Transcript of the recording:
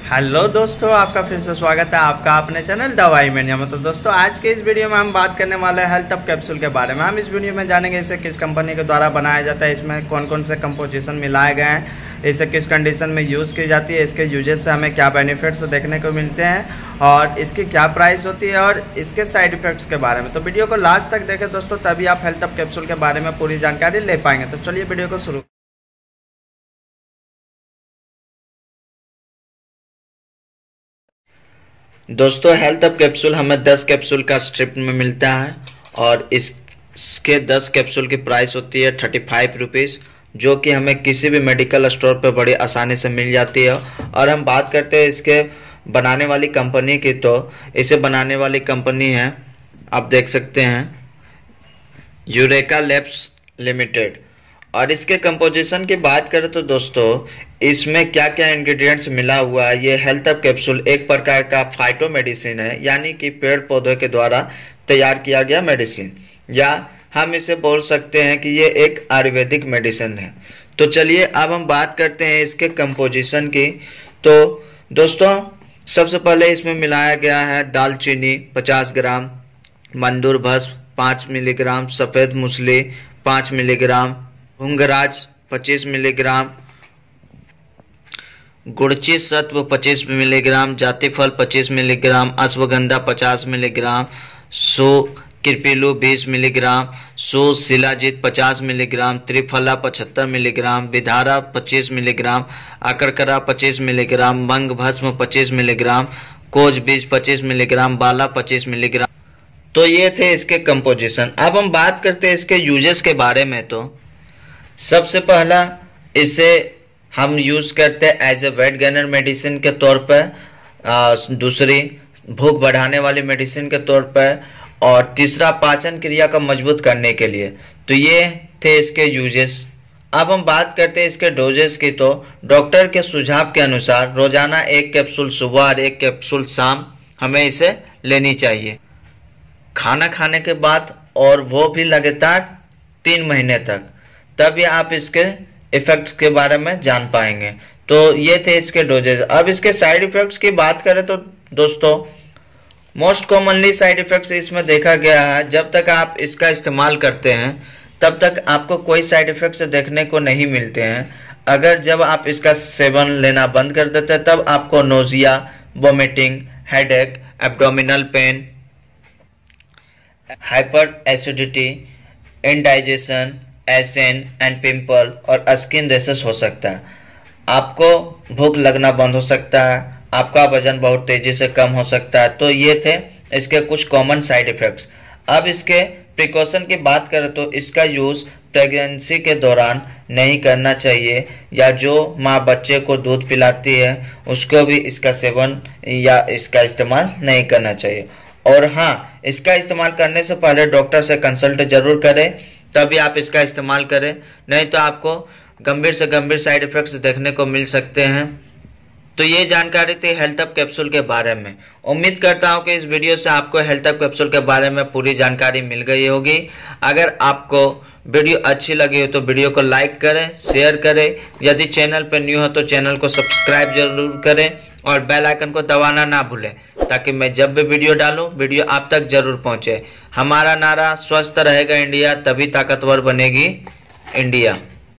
Hello दोस्तों, आपका फिर से स्वागत है आपका अपने चैनल दवाई मेनिया में। तो दोस्तों, आज के इस वीडियो में हम बात करने वाले हैं हेल्थ अप कैप्सूल के बारे में। हम इस वीडियो में जानेंगे इसे किस कंपनी के द्वारा बनाया जाता है, इसमें कौन कौन से कंपोजिशन मिलाए गए हैं, इसे किस कंडीशन में यूज़ की जाती है, इसके यूजेस से हमें क्या बेनिफिट्स देखने को मिलते हैं और इसकी क्या प्राइस होती है और इसके साइड इफेक्ट्स के बारे में। तो वीडियो को लास्ट तक देखें दोस्तों, तभी आप हेल्थ अप कैप्सूल के बारे में पूरी जानकारी ले पाएंगे। तो चलिए वीडियो को शुरू। दोस्तों, हेल्थ अप कैप्सूल हमें 10 कैप्सूल का स्ट्रिप में मिलता है और इसके 10 कैप्सूल की प्राइस होती है 35 रुपीज़, जो कि हमें किसी भी मेडिकल स्टोर पर बड़ी आसानी से मिल जाती है। और हम बात करते हैं इसके बनाने वाली कंपनी की, तो इसे बनाने वाली कंपनी है, आप देख सकते हैं, यूरेका लैब्स लिमिटेड। और इसके कंपोजिशन की बात करें तो दोस्तों, इसमें क्या क्या इंग्रेडिएंट्स मिला हुआ है। ये हेल्थ अप कैप्सूल एक प्रकार का फाइटो मेडिसिन है, यानी कि पेड़ पौधों के द्वारा तैयार किया गया मेडिसिन, या हम इसे बोल सकते हैं कि ये एक आयुर्वेदिक मेडिसिन है। तो चलिए अब हम बात करते हैं इसके कंपोजिशन की। तो दोस्तों, सबसे पहले इसमें मिलाया गया है दालचीनी 50 ग्राम, मंदूर भस्म 5 मिलीग्राम, सफ़ेद मूसली 5 मिलीग्राम, भृंगराज 25 मिलीग्राम, गुड़ची सत्व 25 मिलीग्राम, जातिफल 25 मिलीग्राम, अश्वगंधा 50 मिलीग्राम, सो कृपिलू 20 मिलीग्राम, सो शिलाजीत 50 मिलीग्राम, त्रिफला 75 मिलीग्राम, विधारा 25 मिलीग्राम, अकरकरा 25 मिलीग्राम, भंग भस्म 25 मिलीग्राम, कोज बीज 25 मिलीग्राम, बाला 25 मिलीग्राम। तो ये थे इसके कंपोजिशन। अब हम बात करते हैं इसके यूजेस के बारे में। तो सबसे पहला, इसे हम यूज़ करते हैं as a weight gainer medicine के तौर पर, दूसरी भूख बढ़ाने वाली मेडिसिन के तौर पर, और तीसरा पाचन क्रिया को मजबूत करने के लिए। तो ये थे इसके यूजेस। अब हम बात करते हैं इसके डोजेस की। तो डॉक्टर के सुझाव के अनुसार रोजाना 1 कैप्सूल सुबह और 1 कैप्सूल शाम हमें इसे लेनी चाहिए, खाना खाने के बाद, और वो भी लगातार 3 महीने तक। तभी आप इसके इफेक्ट्स के बारे में जान पाएंगे। तो ये थे इसके डोजेज। अब इसके साइड इफेक्ट्स की बात करें तो दोस्तों, मोस्ट कॉमनली साइड इफेक्ट्स इसमें देखा गया है, जब तक आप इसका इस्तेमाल करते हैं तब तक आपको कोई साइड इफेक्ट्स देखने को नहीं मिलते हैं। अगर जब आप इसका सेवन लेना बंद कर देते हैं तब आपको nausea, vomiting, headache, abdominal pain, hyper acidity, indigestion, acne and pimple और स्किन रैशेस हो सकता है। आपको भूख लगना बंद हो सकता है, आपका वजन बहुत तेजी से कम हो सकता है। तो ये थे इसके कुछ कॉमन साइड इफेक्ट्स। अब इसके प्रिकॉशन की बात करें तो इसका यूज़ प्रेगनेंसी के दौरान नहीं करना चाहिए, या जो माँ बच्चे को दूध पिलाती है उसको भी इसका सेवन या इसका इस्तेमाल नहीं करना चाहिए। और हाँ, इसका इस्तेमाल करने से पहले डॉक्टर से कंसल्ट जरूर करें, तभी आप इसका इस्तेमाल करें, नहीं तो आपको गंभीर से गंभीर साइड इफेक्ट्स देखने को मिल सकते हैं। तो ये जानकारी थी हेल्थ अप कैप्सूल के बारे में। उम्मीद करता हूँ कि इस वीडियो से आपको हेल्थ अप कैप्सूल के बारे में पूरी जानकारी मिल गई होगी। अगर आपको वीडियो अच्छी लगी हो तो वीडियो को लाइक करें, शेयर करें। यदि चैनल पर न्यू हो तो चैनल को सब्सक्राइब जरूर करें और बेल आइकन को दबाना ना भूलें, ताकि मैं जब भी वीडियो डालूं वीडियो आप तक जरूर पहुंचे। हमारा नारा स्वस्थ रहेगा इंडिया, तभी ताकतवर बनेगी इंडिया।